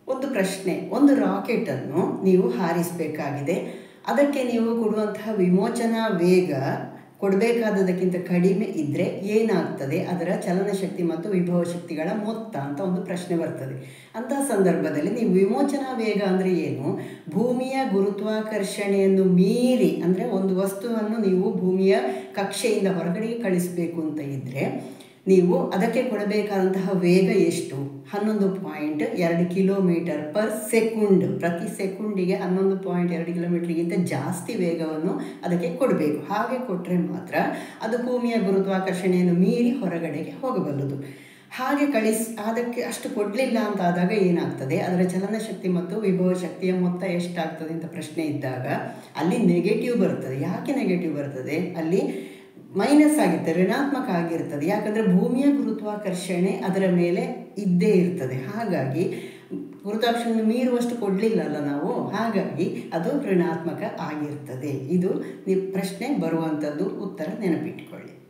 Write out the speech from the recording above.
ಒಂದು ಪ್ರಶ್ನೆ, ಒಂದು ರಾಕೆಟನ್ನು ನೀವು ಹಾರಿಸಬೇಕಾಗಿದೆ. ಅದಕ್ಕೆ ನೀವು ಕೊಡುವಂತಹ ವಿಮೋಚನಾ ವೇಗ ಕೊಡಬೇಕಾದದಕ್ಕಿಂತ ಕಡಿಮೆ ಇದ್ದರೆ ಏನಾಗ್ತದೆ, ಅದರ ಚಲನಶಕ್ತಿ ಮತ್ತು ವಿಭವ ಶಕ್ತಿಗಳ ಮೊತ್ತ ಅಂತ ಒಂದು ಪ್ರಶ್ನೆ ಬರ್ತದೆ. ಅಂತಹ ಸಂದರ್ಭದಲ್ಲಿ ನೀವು ವಿಮೋಚನಾ ವೇಗ ಅಂದರೆ ಏನು, ಭೂಮಿಯ ಗುರುತ್ವಾಕರ್ಷಣೆಯನ್ನು ಮೀರಿ, ಅಂದರೆ ಒಂದು ವಸ್ತುವನ್ನು ನೀವು ಭೂಮಿಯ ಕಕ್ಷೆಯಿಂದ ಹೊರಗಡೆಗೆ ಕಳಿಸಬೇಕು ಅಂತ ಇದ್ದರೆ ನೀವು ಅದಕ್ಕೆ ಕೊಡಬೇಕಾದಂತಹ ವೇಗ ಎಷ್ಟು, 11.2 ಕಿಲೋಮೀಟರ್ ಪರ್ ಸೆಕೆಂಡ್. ಪ್ರತಿ ಸೆಕೆಂಡಿಗೆ 11.2 ಕಿಲೋಮೀಟರ್ಗಿಂತ ಜಾಸ್ತಿ ವೇಗವನ್ನು ಅದಕ್ಕೆ ಕೊಡಬೇಕು. ಹಾಗೆ ಕೊಟ್ಟರೆ ಮಾತ್ರ ಅದು ಭೂಮಿಯ ಗುರುತ್ವಾಕರ್ಷಣೆಯನ್ನು ಮೀರಿ ಹೊರಗಡೆಗೆ ಹೋಗಬಲ್ಲದು. ಹಾಗೆ ಅದಕ್ಕೆ ಅಷ್ಟು ಕೊಡಲಿಲ್ಲ ಅಂತ ಆದಾಗ ಏನಾಗ್ತದೆ, ಅದರ ಚಲನಶಕ್ತಿ ಮತ್ತು ವಿಭವ ಶಕ್ತಿಯ ಮೊತ್ತ ಎಷ್ಟಾಗ್ತದೆ ಅಂತ ಪ್ರಶ್ನೆ ಇದ್ದಾಗ ಅಲ್ಲಿ ನೆಗೆಟಿವ್ ಬರ್ತದೆ. ಯಾಕೆ ನೆಗೆಟಿವ್ ಬರ್ತದೆ, ಅಲ್ಲಿ ಮೈನಸ್ ಆಗಿರ್ತದೆ, ಋಣಾತ್ಮಕ ಆಗಿರ್ತದೆ. ಯಾಕಂದರೆ ಭೂಮಿಯ ಗುರುತ್ವಾಕರ್ಷಣೆ ಅದರ ಮೇಲೆ ಇದ್ದೇ ಇರ್ತದೆ. ಹಾಗಾಗಿ ಗುರುತ್ವಾಕರ್ಷಣೆ ಮೀರುವಷ್ಟು ಕೊಡಲಿಲ್ಲಲ್ಲ ನಾವು, ಹಾಗಾಗಿ ಅದು ಋಣಾತ್ಮಕ ಆಗಿರ್ತದೆ. ಇದು ಪ್ರಶ್ನೆ ಬರುವಂಥದ್ದು, ಉತ್ತರ ನೆನಪಿಟ್ಕೊಳ್ಳಿ.